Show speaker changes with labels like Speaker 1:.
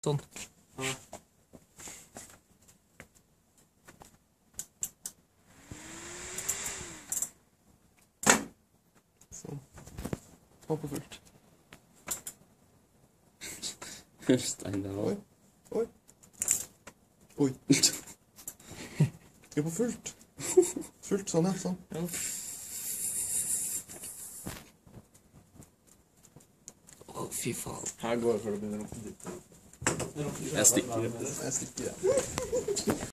Speaker 1: Sånn.
Speaker 2: Sånn. Ta på fullt.
Speaker 3: Stein der
Speaker 2: Oi.
Speaker 3: også.
Speaker 2: Oi. Oi. Skal på fullt. Fullt, sånn ja, sånn.
Speaker 1: Ja. Å, fy faen.
Speaker 2: Her går det før det begynner å dytte.
Speaker 3: Jeg stikker.
Speaker 2: Jeg stikker, ja.